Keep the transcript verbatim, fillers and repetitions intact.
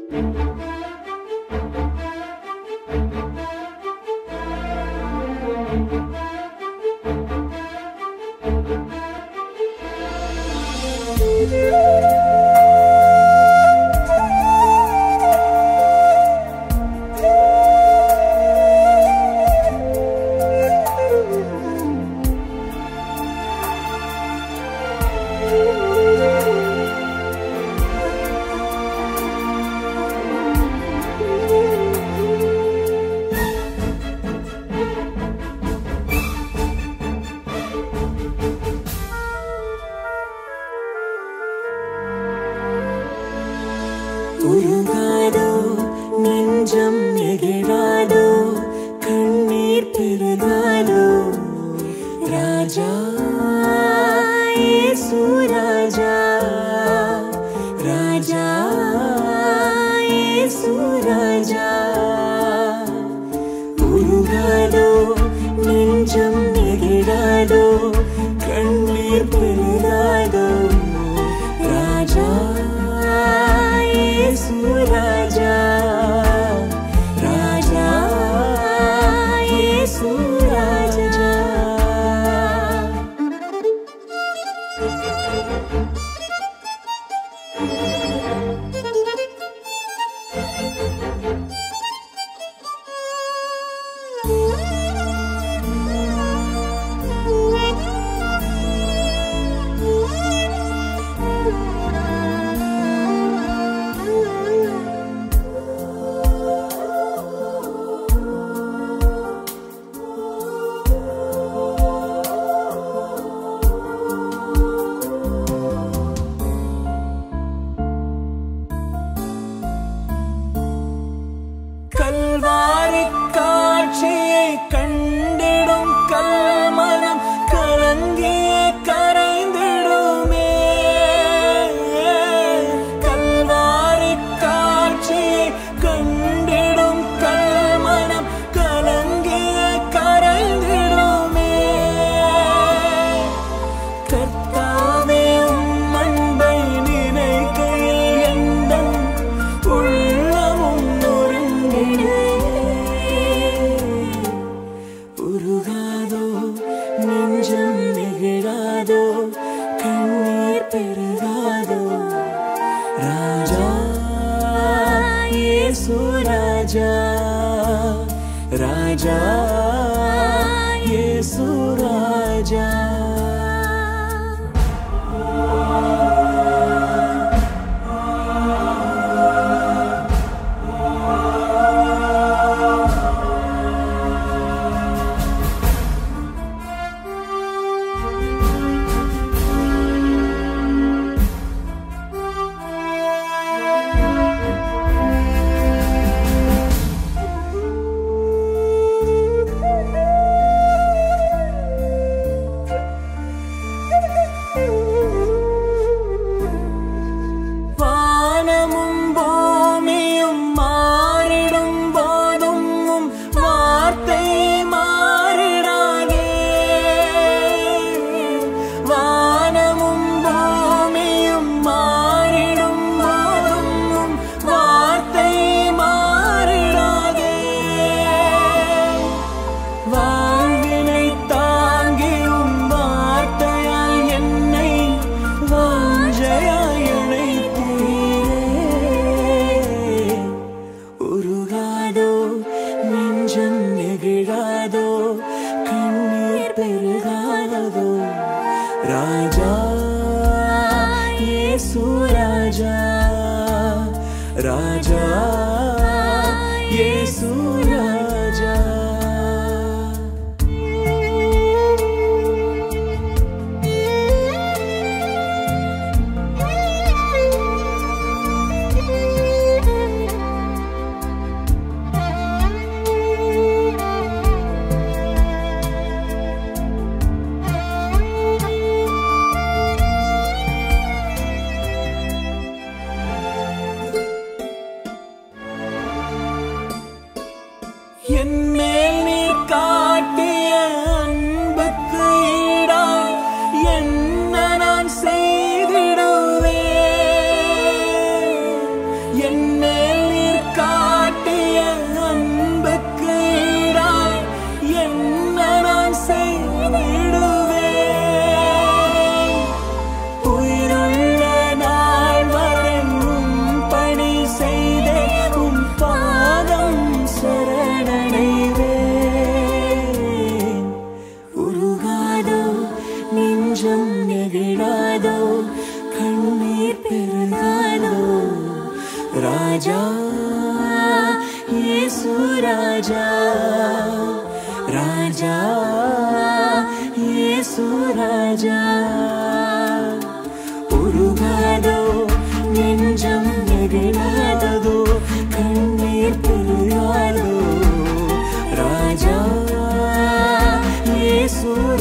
Urugadho Nenjam Negilatho Kannir Perugadho Raja Yesu Raja Raja Yesu Raja Urugadho Nenjam Negilatho Kannir Perugadho Raja Yesu Raja Raja Yesu Raja காட்சியை கண்டிடும் கல்மனம் கலங்கியே கரைந்திடுமே கல்வாரி காட்சியை கண்டிடும் கல்மனம் கலங்கியே கரைந்திடுமே கர்த்தாவே உம் அன்பை நினைக்கையில் எந்தன் உள்ளமும் நொறுங்கிடுமே Urugadho Nenjam Negilatho Kannir Perugadho Raja Yesu Raja Raja Yesu Raja Urugadho Nenjam Negilatho Kannir Perugadho Raja Yesu Raja Raja Yesu Raja என்னேல் நீர் காட்டிய அன்புக்கு ஈடாய் என்ன நான் செய்திடுவேன். உயிருள்ள நாள் வரை உம் பணி செய்தே உம் பாதம் சரணடைவேன். உருகாதோ நெஞ்சம் நெகிழாதோ கண்ணீர் பெருகாதோ ராஜா இயேசு ராஜா ராஜா இயேசு ராஜா. உருகாதோ நெஞ்சம் நெகிழாதோ கண்ணீர் பெருகாதோ ராஜா இயேசு